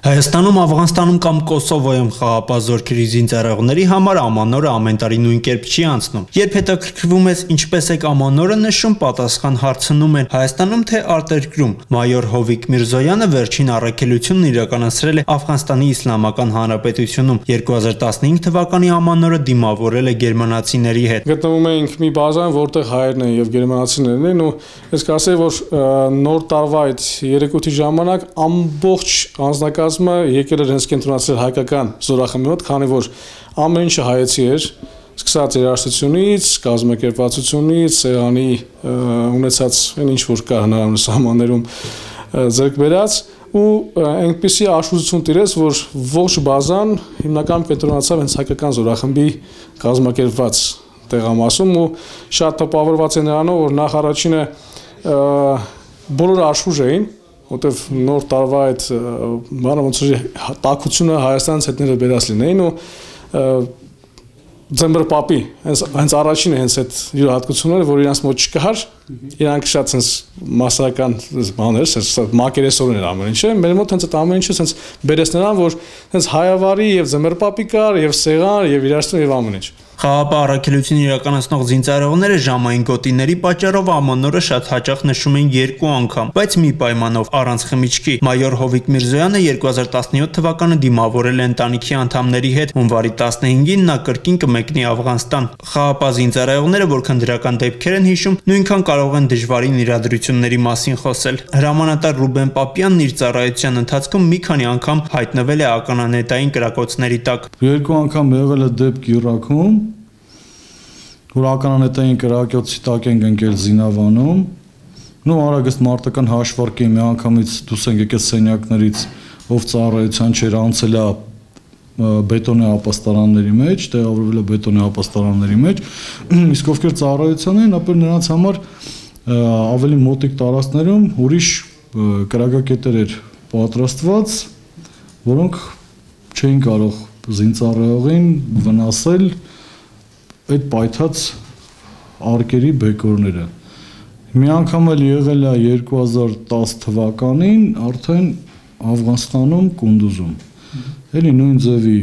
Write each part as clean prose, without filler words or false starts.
Հայաստանում, Աֆղանստանում կամ Կոսովոյում խաղապահ զորքերի զինծառայողների համար ամանորը ամեն տարի նույն կերպ չի անցնում։ Երբ հետաքրքրվում ես ինչպես եք ամանորը նշում, պատասխան հարցնում են Հայաստանում թե արտերկրում։ Մայոր Հովիկ Միրզոյանը վերջին առաքելությունն իրականացրել է Աֆղանստանի Իսլամական Հանրապետությունում 2015 թվականի ամանորը դիմավորել է գերմանացիների հետ։ Գտնվում էինք մի բազայում, որտեղ հայերն են եւ գերմանացիներն են, ու ես կասեի, որ նոր տարվա այդ երեկույթի ժամանակ ամբողջ անձնակազմը եկել էր հենց կենտրոնացել հայկական զորախմբի մոտ, քանի որ ամեն ինչը հայեցի էր, սկսած երաժշտությունից, կազմակերպվածությունից, սեղանի ունեցած ինչ որ կա հնարավոր սահմաններում ձեռք բերած ու այնպեսի աշխուժություն տիրեց, որ ողջ բազան հիմնականում կենտրոնացավ հենց հայկական զորախմբի կազմակերպված տեղամասում ու շատ տպավորված է նրանով, որ նախ առաջինը բոլորը աշխուժ էին, որտեվ նոր տարվա այդ մանրամասնի տաքությունը Հայաստանից հետները բերած լինեին ու Ձմբր պապի հենց առաջինը հենց այդ յուրահատկությունները, որ իրանց մոտ չկար, իրանք շատ հենց մասսայական բաներ, մակերեսորն էր ամեն ինչը, մեր մոտ հենց այդ ամեն ինչը հենց բերեց նրան, որ հենց հայավարի եւ Ձմբր պապի կար, եւ սեղան, եւ երաժշտություն եւ ամեն ինչ։ Խաղապահ առաքելություն իրականացնող զինծառայողները ժամային գոտիների պատճառով ամանորը շատ հաճախ նշում են 2 անգամ, բայց մի պայմանով՝ առանց խմիչքի։ Մայոր Հովիկ Միրզոյանը 2017 թվականը դիմավորել է ընտանիքի անդամների հետ, հունվարի 15-ին նա կրկին կմեկնի Աֆղանստան։ Խաղապահ զինծառայողները, որքան դրական դեպքեր են հիշում, նույնքան կարող են դժվարին իրադրությունների մասին խոսել։ Հրամանատար Ռուբեն Պապյանն իր ծառայության ընթացքում մի քանի անգամ հայտնվել է ականանետային կրակոցների տակ։ 2 անգամ եղել է դեպք Իրաքում, որ ականանետային կրակոցի տակ ենք ընկել Զինավանում, արագ մարտական հաշվարկի մի անգամից դուրս ենք եկել սենյակներից, ով ծառայության չէր, անցել է բետոնե ապաստարանների մեջ, տեղավորվել է բետոնե ապաստարանների մեջ, իսկ ովքեր ծառայության են, ապա նրանց համար ավելի մոտիկ տարածքներում ուրիշ կրակակետեր էր պատրաստված, որոնք չէին կարող զինծառայողին վնասել այդ պայթած արկերի բեկորները։ Մի անգամ էլ եղել է 2010 թվականին արդեն Աֆղանստանում Կունդուզում։ Էլի նույն ձևի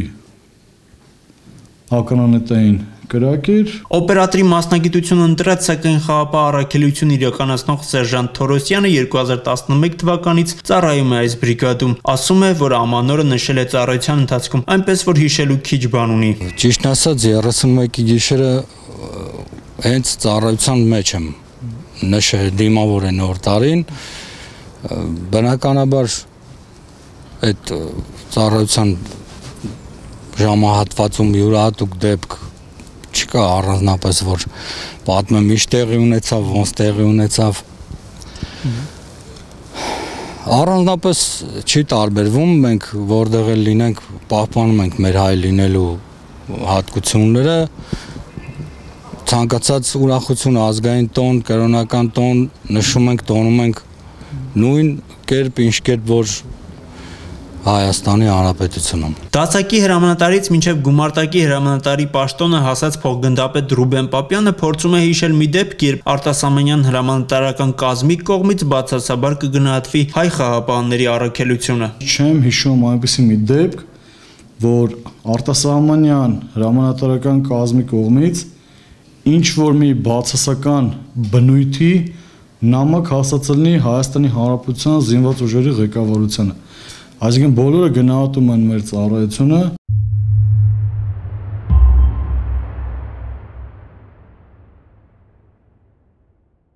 ականանետային կրակեր։ Օպերատորի մասնագիտությունը ընտրած, սակայն խաղապահ առաքելություն իրականացնող սերժանտ Թորոսյանը 2011 թվականից ծառայում է այս բրիգադում։ Ասում է, որ ամանորը նշել է ծառայության ընթացքում, այնպես որ հիշելու քիչ բան ունի։ Ճիշտն ասած 31-ի գիշերը հենց ծառայության մեջ եմ նշել դիմավոր է նոր տարին, բնականաբար այդ ծառայության ժամահատվածում յուրահատուկ դեպք չկա առանձնապես, որ պատմեմ ինչ տեղի ունեցավ, ոնց տեղի ունեցավ։ Առանձնապես չի տարբերվում, մենք որտեղ էլ լինենք, պահպանում ենք մեր հայ լինելու հատկությունները, ցանկացած ուրախություն, ազգային տոն, կրոնական տոն նշում ենք, տոնում ենք նույն կերպ, ինչ կերպ որ Հայաստանի Հանրապետությունում։ Դասակի հրամանատարից մինչև գումարտակի հրամանատարի պաշտոնը հասած փոխգնդապետ Ռուբեն Պապյանը փորձում է հիշել մի դեպք, երբ արտասահմանյան հրամանատարական կազմի կողմից բացասաբար կգնահատվի հայ խաղապահների առաքելությունը։ Չեմ հիշում այնպիսի մի դեպք, որ արտասահմանյան հրամանատարական կազմի կողմից ինչ որ մի բացասական բնույթի նամակ հասածելնի Հայաստանի Հանրապետության զինված ուժերի ղեկավարությանը։ Այսինքն բոլորը գնահատում են մեր ծառայությունը